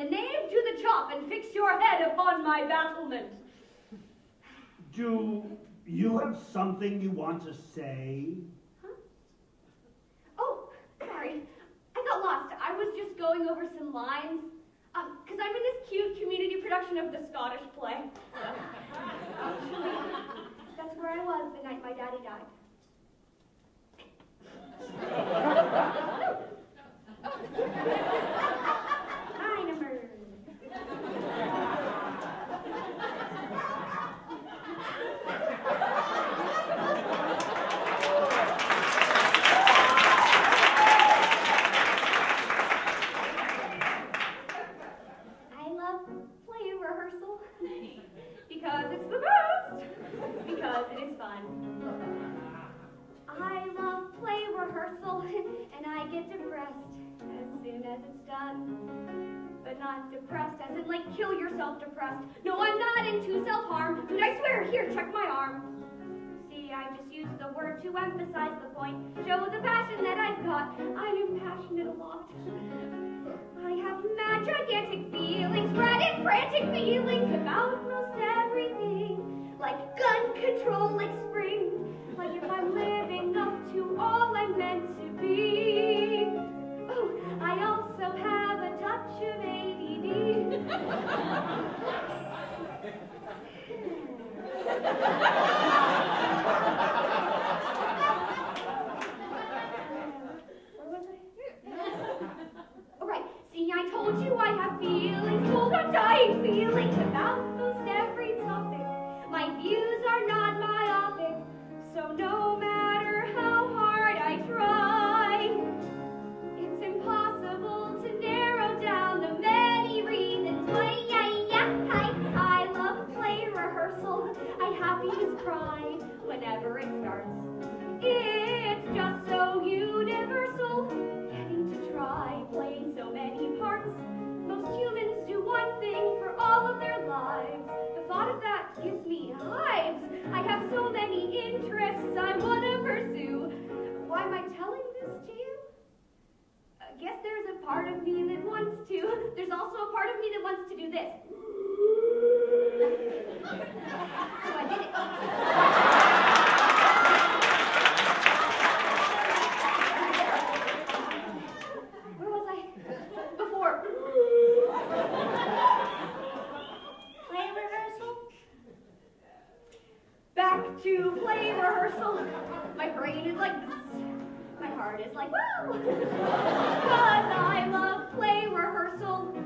the knave to the chop, and fix your head upon my battlement. Do you have something you want to say? Huh? Oh, sorry. I got lost. I was just going over some lines. Because I'm in this cute community production of the Scottish play. Actually, that's where I was the night my daddy died. Hi, number. I love play rehearsal because it's the best, because it is fun. I love play rehearsal, and I get depressed as soon as it's done. But not depressed as in, like, kill yourself depressed. No, I'm not into self-harm. Dude, I swear, here, check my arm. See, I just use the word to emphasize the point, show the passion that I've got. I am passionate a lot. I have mad, gigantic feelings, frantic, frantic feelings about most everything. Like gun control, like spring. Like if I'm living up to all I'm meant to be. Oh, I also have a touch of ADD. Where was I? All right, see, I told you I have feelings, cold, undying feelings about most every topic. My views are not myopic. So no matter how hard I try, it's impossible to narrow down the many reasons why I love play rehearsal. I happy to cry whenever it starts. It's just so universal, getting to try playing so many parts. Most humans do one thing for all of their lives. The thought of that gives me hives. I have so many interests I want to pursue. Why am I telling this to you? I guess there's a part of me that wants to. There's also a part of me that wants to do this. So I did it. Where was I? Before. Play rehearsal? Back to play rehearsal. My brain is like this. My heart is like, woo! Because I love play rehearsal.